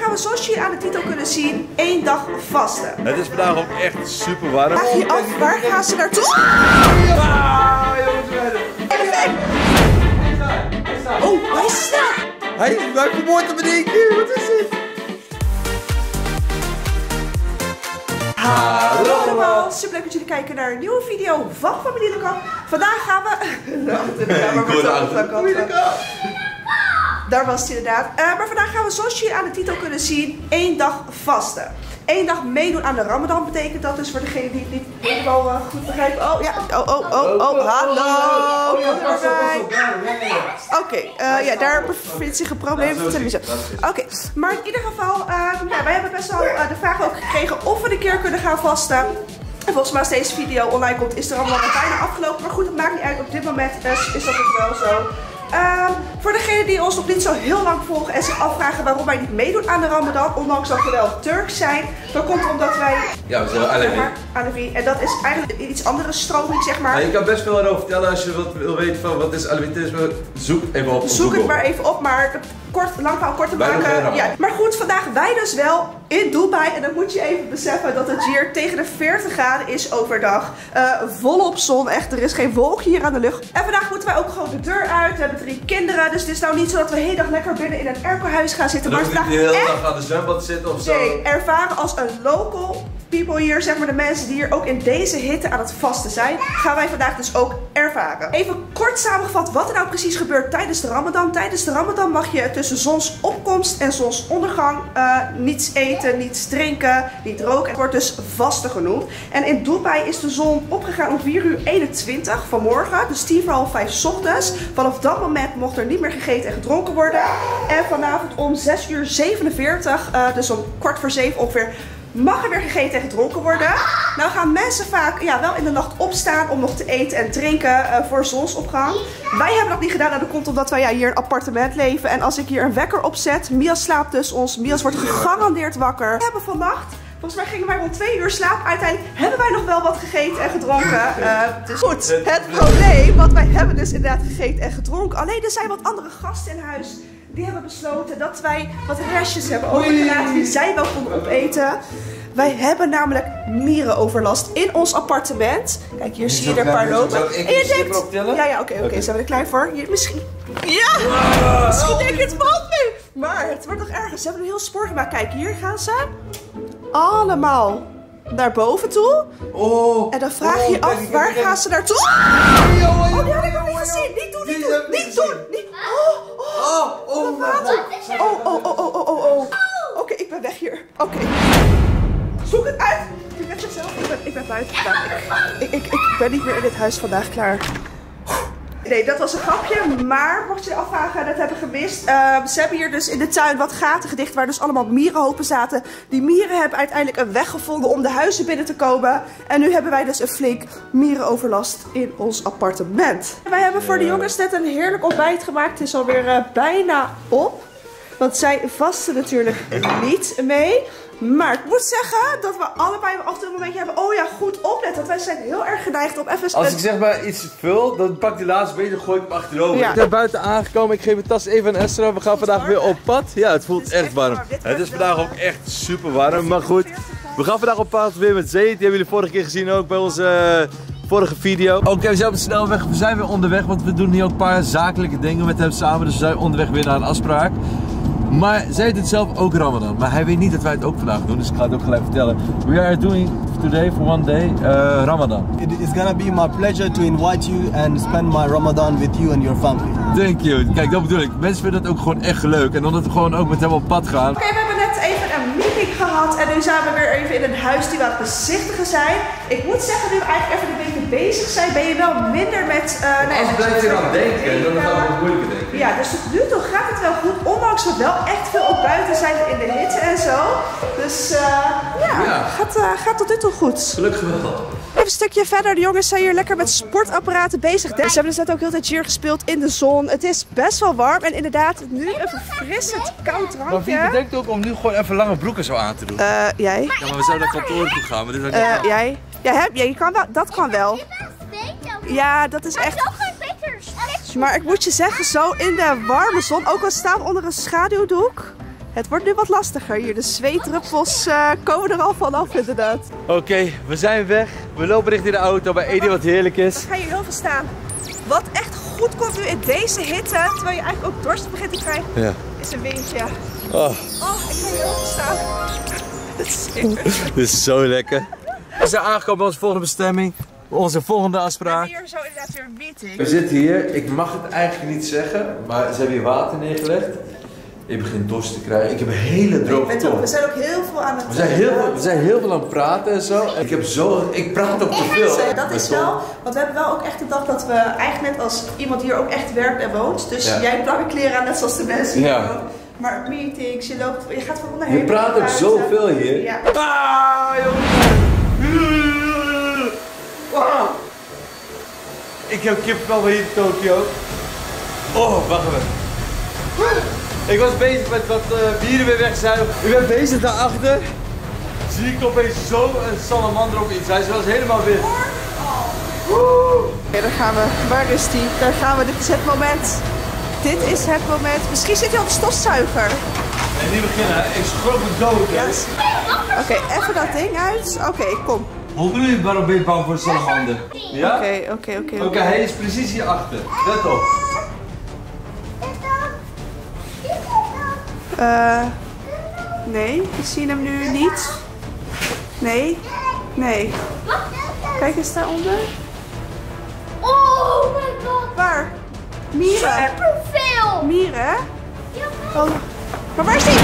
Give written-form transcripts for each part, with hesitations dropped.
gaan we, zoals jullie aan de titel kunnen zien, 1 dag vasten. Het is vandaag ook echt super warm. Vraag je af, waar gaan ze naartoe? Oh, hij is snel! Hij vermoordt hem in één keer, wat is dit? Hallo allemaal, super leuk dat jullie kijken naar een nieuwe video van Familie Lekamp. Vandaag gaan we... Daar was het inderdaad. Maar vandaag gaan we, zoals jullie aan de titel kunnen zien, 1 dag vasten. 1 dag meedoen aan de Ramadan betekent dat dus voor degene die het niet helemaal goed begrijpen. Oh ja, hallo. Oké, ja, daar bevindt zich een probleem met de televisie. Oké, maar in ieder geval, ja, wij hebben best wel de vraag ook gekregen of we een keer kunnen gaan vasten. En volgens mij als deze video online komt is de Ramadan bijna afgelopen. Maar goed, het maakt niet uit. Op dit moment is dat ook wel zo. Voor degenen die ons nog niet zo heel lang volgen en zich afvragen waarom wij niet meedoen aan de Ramadan, ondanks dat we wel Turks zijn, dan komt het omdat wij... Ja, we zijn Alevi. En dat is eigenlijk een iets andere stroming, zeg maar. Ja, je kan best veel erover vertellen als je wat wil weten van wat is Alevitisme. Zoek even op. Zoek het maar even op, maar lang verhaal kort te maken. Ja. Maar goed, vandaag wij dus wel in Dubai. En dan moet je even beseffen dat het hier tegen de 40 graden is overdag. Volop zon, echt. Er is geen wolkje hier aan de lucht. En vandaag moeten wij ook gewoon de deur uit. We hebben 3 kinderen. Dus het is nou niet zo dat we de hele dag lekker binnen in een airco-huis gaan zitten. Maar vandaag de hele dag aan de zwembad zitten of zo. Nee, ervaren als een local people hier, zeg maar de mensen die hier ook in deze hitte aan het vasten zijn, gaan wij vandaag dus ook ervaren. Even kort samengevat wat er nou precies gebeurt tijdens de Ramadan. Tijdens de Ramadan mag je tussen zonsopkomst en zonsondergang niets eten, niets drinken, niet roken. Het wordt dus vasten genoemd. En in Dubai is de zon opgegaan om 4:21 vanmorgen, dus 4:45 's ochtends. Vanaf dat moment mocht er niet meer gegeten en gedronken worden. En vanavond om 6:47, dus om 6:15 ongeveer, mag er weer gegeten en gedronken worden. Nou gaan mensen vaak wel in de nacht opstaan om nog te eten en drinken voor zonsopgang. Wij hebben dat niet gedaan. Nou, dat komt omdat wij hier in een appartement leven. En als ik hier een wekker opzet, Mias slaapt dus ons. Mias wordt gegarandeerd wakker. We hebben vannacht, volgens mij gingen wij rond 2 uur slapen. Uiteindelijk hebben wij nog wel wat gegeten en gedronken. Dus goed, het probleem, want wij hebben dus inderdaad gegeten en gedronken. Alleen er zijn wat andere gasten in huis. Die hebben besloten dat wij wat restjes hebben overgelaten die zij wel konden opeten. Wij hebben namelijk mierenoverlast in ons appartement. Kijk, hier zie je er een paar lopen. En je denkt... Ja, oké. Zijn we er klaar voor? Hier, misschien... Ja! Misschien denk je het valt nu. Maar het wordt nog erger. Ze hebben een heel spoor gemaakt. Kijk, hier gaan ze allemaal naar boven toe. En dan vraag je je af, waar gaan ze naartoe? Oh, die had ik nog niet gezien. Niet doen. Oké, ik ben weg hier. Oké. Zoek het uit. Ik ben buiten vandaag. Ik ben niet meer in dit huis vandaag, klaar. Nee, dat was een grapje, maar mocht je je afvragen, dat hebben gemist. Ze hebben hier dus in de tuin wat gaten gedicht waar dus allemaal mierenhopen zaten. Die mieren hebben uiteindelijk een weg gevonden om de huizen binnen te komen. En nu hebben wij dus een flink mierenoverlast in ons appartement. Wij hebben voor de jongens net een heerlijk ontbijt gemaakt. Het is alweer bijna op. Want zij vasten natuurlijk niet mee. Maar ik moet zeggen dat we allebei af en toe een momentje hebben. Oh ja, goed opletten. Want wij zijn heel erg geneigd om even... Als ik zeg maar iets vul, dan pak ik die laatste beetje en gooi ik hem achterover. Ja. Ik ben buiten aangekomen. Ik geef de tas even aan Esther. We gaan vandaag weer op pad. Ja, het voelt echt warm. Het is vandaag ook echt super warm. Maar goed, we gaan vandaag op pad weer met Zee. Die hebben jullie vorige keer gezien ook bij onze... vorige video. Oké, we zijn op de snelweg. We zijn weer onderweg, want we doen hier ook een paar zakelijke dingen met hem samen. Dus we zijn onderweg weer naar een afspraak. Maar zij doet zelf ook Ramadan. Maar hij weet niet dat wij het ook vandaag doen. Dus ik ga het ook gelijk vertellen. We are doing today for one day Ramadan. It is gonna be my pleasure to invite you and spend my Ramadan with you and your family. Thank you. Kijk, dat bedoel ik. Mensen vinden het ook gewoon echt leuk. En omdat we gewoon ook met hem op pad gaan. Oké, we hebben net even een meeting gehad. En nu zijn we weer even in een huis die we aan het bezichtigen zijn. Ik moet zeggen, nu we eigenlijk even een beetje bezig zijn, ben je wel minder met... Als je blijft hier aan denken, dan gaat het ook moeilijker denken. Ja, dus tot nu toe gaat het wel goed. Ondanks we wel echt veel op buiten zijn in de hitte en zo. Dus gaat tot nu toe goed. Gelukkig wel. Even een stukje verder. De jongens zijn hier lekker met sportapparaten bezig. Ze hebben dus net ook heel de tijd hier gespeeld in de zon. Het is best wel warm. En inderdaad, nu een verfrissend koud drankje. Maar wie bedenkt ook om nu gewoon even lange broeken zo aan te doen? Jij? Ja, maar we zouden naar kantoor toe gaan. Maar dit is jij? Ja, je kan wel. Dat kan wel. Ja, dat is echt... Maar ik moet je zeggen, zo in de warme zon, ook al staan we onder een schaduwdoek, Het wordt nu wat lastiger hier. De zweetdruppels komen er al vanaf inderdaad. Oké, we zijn weg. We lopen richting de auto bij Edi wat heerlijk is. Dan ga je heel veel staan. Wat echt goed komt nu in deze hitte, terwijl je eigenlijk ook dorst begint te krijgen, is een windje. Oh, ik ga hier heel veel staan. dit is zo lekker. We zijn aangekomen bij onze volgende bestemming. Onze volgende afspraak. En hier zo inderdaad weer een meeting. We zitten hier, ik mag het eigenlijk niet zeggen, maar ze hebben hier water neergelegd. Ik begin dorst te krijgen. Ik heb een hele droge tong. We zijn ook heel veel aan het we zijn heel veel aan het praten en zo. En ik praat ook te veel. Dat is wel, want we hebben wel ook echt gedacht dat we eigenlijk net als iemand hier ook echt werkt en woont. Dus jij hebt lange kleren aan, net zoals de mensen hier ook. Maar meetings, je gaat van onderheen. Je praat ook zoveel hier. Ja. Ah, jongens. Wow. Ik heb kippenvel hier in Tokio. Oh, wacht even. Ik was bezig met wat bieren weer wegzuigen. Ik ben bezig daarachter. Zie ik opeens zo een salamander op iets. Hij is wel eens helemaal wit. Oké, daar gaan we. Waar is die? Daar gaan we. Dit is het moment. Dit is het moment. Misschien zit hij op de stofzuiger. En niet beginnen. Ik schrok me dood. Yes. Oké, even dat ding uit. Oké, kom. Waarom ben je bang voor een salamander? Ja? Oké, hij is precies hierachter. Let op. Nee, we zien hem nu niet. Nee. Kijk eens daaronder. Oh my god. Waar? Mieren. Superveel. Mieren, hè? Ja, Oh. Maar waar is die?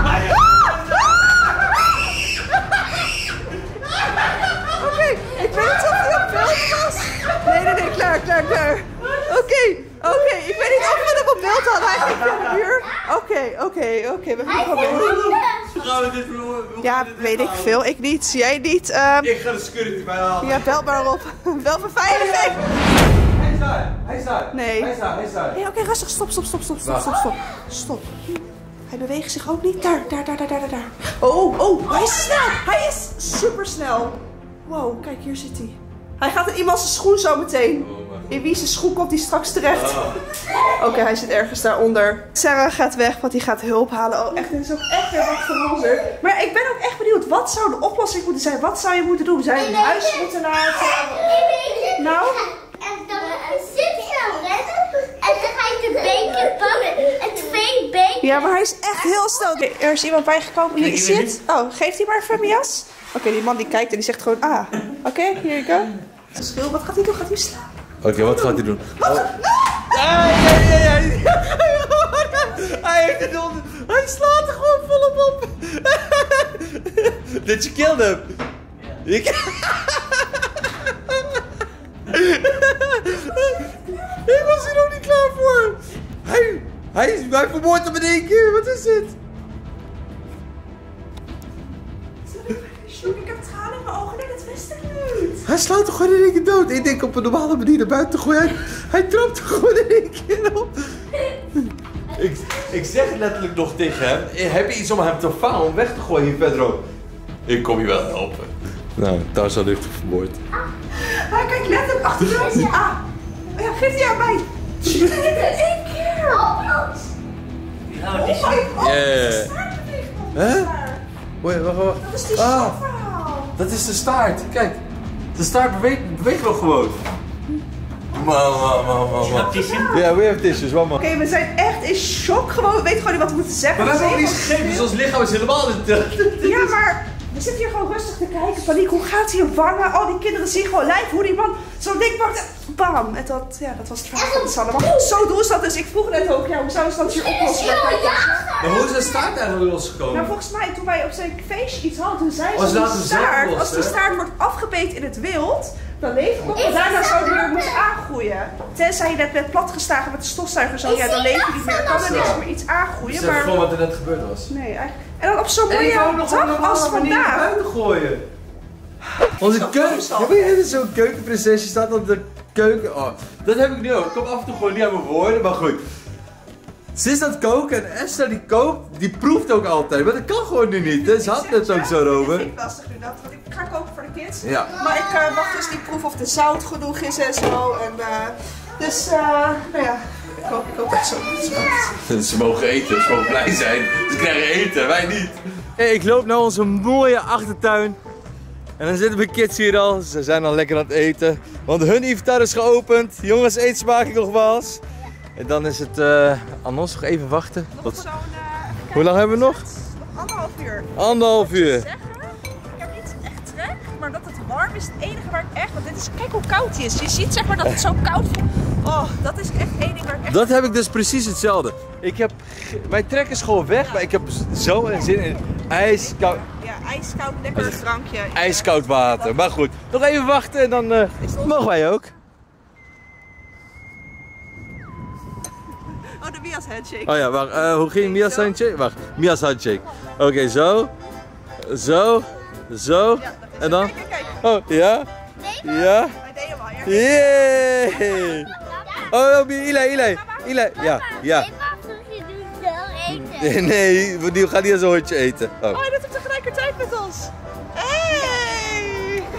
Oké, ik weet niet of hij op beeld was. Nee, klaar. Oké, ik weet niet of we hem op beeld hadden. Hij ging naar de muur. Oké, we hebben het geprobeerd. Gaan we dit doen? Ja, weet ik veel. Ik niet. Jij niet. Ik ga de security bij halen. Ja, bel maar op. Wel verveiliging. Hij is daar. Nee. Hij is daar. Nee, oké, rustig. Stop. Hij beweegt zich ook niet. Daar. Oh, hij is snel. Hij is super snel. Wow, kijk, hier zit hij. Hij gaat in iemand zijn schoen zo meteen. In wie zijn schoen komt hij straks terecht? Oké, hij zit ergens daaronder. Sarah gaat weg, want die gaat hulp halen. Oh, echt, dit is ook echt weer wat veranderd. Maar ik ben ook echt benieuwd, wat zou de oplossing moeten zijn? Wat zou je moeten doen? Zou je een huis moeten laten? Nou? En dan zit je aan redden. En dan ga je de beker pakken. En 2 bekers. Ja, maar hij is echt heel snel. Oké, er is iemand bijgekomen. Hier zit. Oh, geeft hij maar even mijn jas. Oké, die man die kijkt en die zegt gewoon Oké, here you go. Schil, wat gaat hij doen? Gaat hij slaan? Oké, wat gaat hij doen? Hij slaat er gewoon volop op. Did you kill him? Ik was hier nog niet klaar voor. Hij vermoordt hem in 1 keer. Wat is dit? Ik heb tranen in mijn ogen. Nee, dat wist ik niet. Hij slaat toch gewoon in 1 keer dood. Ik denk op een normale manier naar buiten te gooien. Hij trapt er gewoon in 1 keer op. Ik zeg letterlijk nog tegen hem. Heb je iets om hem te vangen, om weg te gooien hier verderop? Ik kom je wel helpen. Nou, Tarzan heeft hem vermoord. Kijk, letterlijk achteruit. Ja, geef die aan mij. 1 keer. Oh, my god. Hè? Wacht. Dat is die shotverhaal. Dat is de staart. Kijk. De staart beweegt nog gewoon. Man. Ja, we have tissues. Oké, we zijn echt in shock gewoon. We weten gewoon niet wat we moeten zeggen. Maar we hebben ook niet gegeven, dus ons lichaam is helemaal niet. Ja, maar we zitten hier gewoon rustig te kijken. Paniek, hoe gaat hij op wangen? Al die kinderen zien gewoon lijf hoe die man zo'n ding pakt. Bam! En dat was het verhaal van de Sanne. Zo doen ze dat dus. Ik vroeg net ook, hoe zouden ze dat hier oplossen? Maar hoe is de staart eigenlijk losgekomen? Nou, volgens mij toen wij op zijn feestje iets hadden, toen zei ze als die staart wordt afgebeten in het wild, dan leeft het nog. En daarna zou hij weer moeten aangroeien. Tenzij je net bent platgeslagen met de stofzuiger, zo, ja, dan leef je niet meer. Dan kan er niks meer iets aangroeien. Zeg gewoon wat er net gebeurd was. Nee, eigenlijk. En dan op zo'n mooie dag als vandaag. Buiten gooien. Onze keuken. Je bent zo'n keukenprinsesje, staat op de keuken. Oh, dat heb ik nu ook. Ik kom af en toe gewoon niet aan mijn woorden, maar goed. Ze is aan het koken en Esther die kookt, die proeft ook altijd. Maar dat kan gewoon nu niet. Ze had het ook zo over. Dat vind ik lastig nu, want ik ga koken voor de kids. Ja. Maar ik mag dus niet proeven of de zout genoeg is en zo. En, nou ja, hoop echt zo. Ze mogen eten, ze mogen blij zijn. Ze krijgen eten, wij niet. Hey, ik loop naar onze mooie achtertuin. En dan zitten mijn kids hier al. Ze zijn al lekker aan het eten. Want hun iftar is geopend. Jongens, eet smakelijk nogmaals. En dan is het aan ons nog even wachten. Hoe lang hebben we nog? Nog 1,5 uur. 1,5 uur. Ik heb niet echt trek, maar dat het warm is het enige waar ik echt... Want dit is, kijk hoe koud het is. Je ziet zeg maar dat het zo koud voelt. Oh, dat is echt één ding waar ik echt... Dat heb ik dus precies hetzelfde. Mijn trek is gewoon weg, maar ik heb zo een zin in ijskoud... Ja, ijskoud, lekker drankje. Ijskoud water. Maar goed, nog even wachten en dan mogen wij ook. Oh, de Mia's handshake. Oh ja, wacht. Hoe ging Mia's handshake? Wacht, Mia's handshake. Oké, zo. Zo. Zo. Ja, en dan? Kijk. Oh, ja. Ja. Hij deed hem al, ja. Yay. Oh, Eli. Ja, ja. Nee, die gaat niet als een hondje eten. Oh, hij doet hem tegelijkertijd met ons. Hey!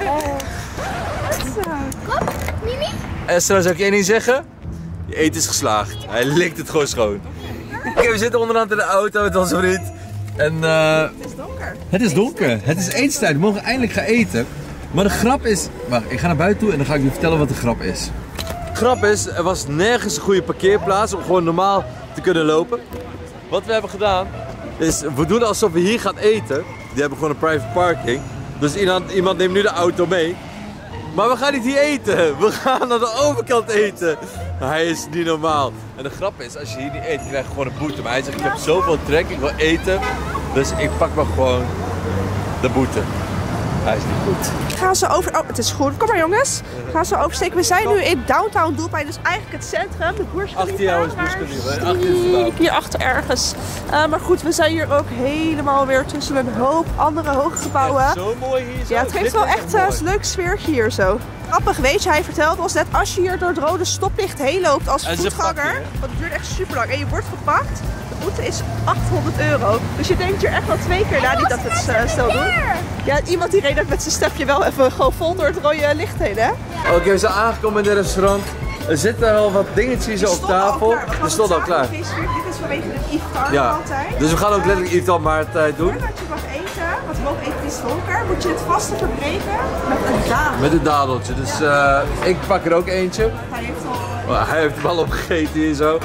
Kom, Mimi. Esra, zou ik één ding zeggen? Je eten is geslaagd. Hij likt het gewoon schoon. Oké, we zitten onderhand in de auto met onze vriend. En het is donker. Het is donker. Het is etenstijd. We mogen eindelijk gaan eten. Maar de grap is... Wacht, ik ga naar buiten toe en dan ga ik je vertellen wat de grap is. De grap is, er was nergens een goede parkeerplaats om gewoon normaal te kunnen lopen. Wat we hebben gedaan, is we doen alsof we hier gaan eten. Die hebben gewoon een private parking. Dus iemand neemt nu de auto mee. Maar we gaan niet hier eten. We gaan naar de overkant eten. Hij is niet normaal. En de grap is, als je hier niet eet, krijg je gewoon een boete. Maar hij zegt, ik heb zoveel trek, ik wil eten. Dus ik pak maar gewoon de boete. Hij is niet goed. Gaan ze over... Oh, het is goed. Kom maar jongens. Gaan ze oversteken. We zijn nu in downtown Dubai, dus eigenlijk het centrum. De Burj Khalifa. Achter jou is Burj Khalifa. Achter is de hierachter ergens. Maar goed, we zijn hier ook helemaal weer tussen een hoop andere hoge gebouwen. Het is zo mooi hier zo. Ja, het geeft wel echt een leuk sfeertje hier zo. Grappig, weet je, hij vertelde ons net, als je hier door het rode stoplicht heen loopt als voetganger, want het duurt echt super lang en je wordt gepakt, de boete is €800. Dus je denkt hier echt wel 2 keer na, niet dat we het snel doen. Ja, iemand die reed met zijn stepje wel even gewoon vol door het rode licht heen, hè? Oké, we zijn aangekomen in het restaurant. Er zitten al wat dingetjes op tafel. Er stond al klaar. Dit is vanwege de iftar-maaltijd. Dus we gaan ook letterlijk iftar-maaltijd doen. Voordat je mag eten, want we mogen eten, het is donker, moet je het vaste verbreken met een dadel. Met een dadeltje. Dus ik pak er ook eentje. Hij heeft hem al opgegeten hier zo.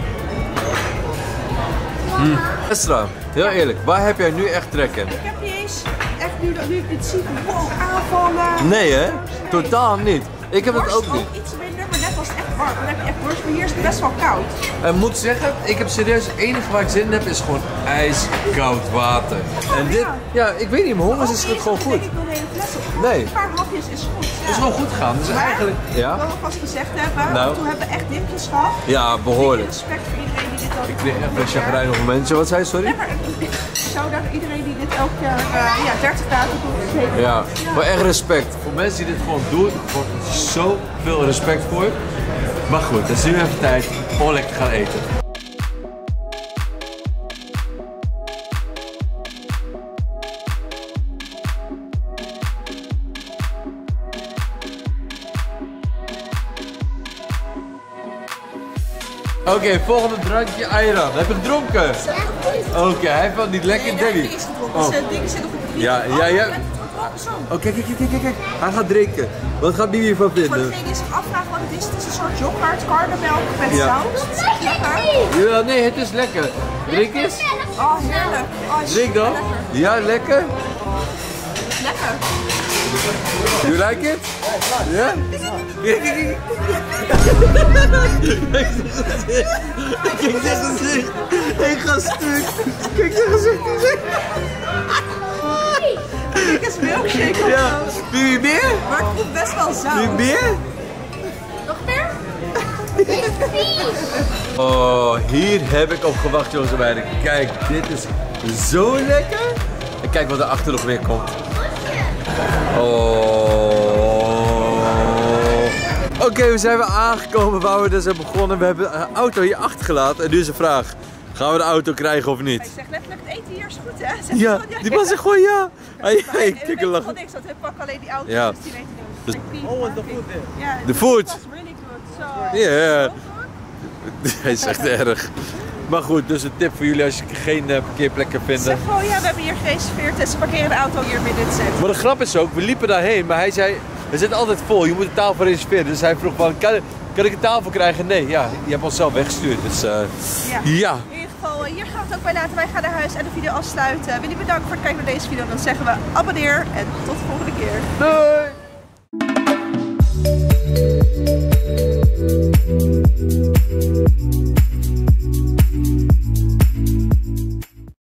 Esra, heel eerlijk, waar heb jij nu echt trek in? Ik heb niet eens echt nu ik dit zie, aanvallen. Nee hè? Totaal niet. Ik heb het ook niet. Iets minder, maar net was het echt warm. Dan heb je echt borst, maar hier is het best wel koud. Ik moet zeggen, ik heb serieus, het enige waar ik zin in heb is gewoon ijskoud water. En dit, ja, ik weet niet, mijn honger is het gewoon goed. Ik wil een hele fles op. Nee. Een paar hapjes is goed. Het is gewoon goed gegaan. Dus eigenlijk, Ik wil alvast gezegd hebben, Nou. toen hebben we echt dipjes gehad. Ja, behoorlijk. Respect voor iedereen die dit ook... Ik kreeg echt een chagrijnig momentje. Wat zei je, sorry? Shout-out naar iedereen die dit elk jaar 30 dagen doet. Ja, maar echt respect. Voor mensen die dit gewoon doen, gewoon zoveel respect voor. Maar goed, het is nu even tijd om lekker te gaan eten. Oké, volgende drankje Ayran. Heb je gedronken? Oké, hij vond niet lekker, Debbie. Oh. Dingen zitten op het Ja. Oh, kijk. Hij gaat drinken. Wat gaat Bibi hiervan Voor vinden? degene die zich afvragen wat het is een soort yoghurt, karnemelk met zout. Lekker. Ja, nee, het is lekker. Drink eens. Oh, heerlijk. Oh, Drink dan. Ja, lekker. Lekker. You like it? Ja? Kijk zijn gezicht. Ik ga stuk. Kijk zijn gezicht. Kijk eens milkshake of Ja. zo. Bibi meer? Maar het voelt best wel zout. Bibi meer? Nog meer? Oh, hier heb ik op gewacht, jongens en meiden. Kijk, dit is zo lekker. En kijk wat er achter nog weer komt. Oké, we zijn weer aangekomen waar we dus hebben begonnen. We hebben een auto hier achtergelaten. En nu is de vraag, gaan we de auto krijgen of niet? Hij zegt letterlijk, het eten hier is goed, hè? Zegt Ja, die man zegt gewoon ja. Kijk een lach. niks, want hij pakt alleen die auto, Ja. dus die weet Dus- niet. Oh, the food there. Yeah, The food. That's really good. So, Yeah. Hij is echt erg. Maar goed, dus een tip voor jullie als je geen parkeerplekken vindt. Zeg gewoon, ja, we hebben hier gereserveerd en ze parkeren de auto hier midden in het centrum. Maar de grap is ook, we liepen daarheen, maar hij zei, we zitten altijd vol, je moet een tafel reserveren. Dus hij vroeg van, kan ik een tafel krijgen? Nee, ja, je hebt ons zelf weggestuurd. Dus ja. In ieder geval, hier gaan we het ook bij laten. Wij gaan naar huis en de video afsluiten. Wil je bedanken voor het kijken naar deze video. Dan zeggen we abonneer en tot de volgende keer. Doei!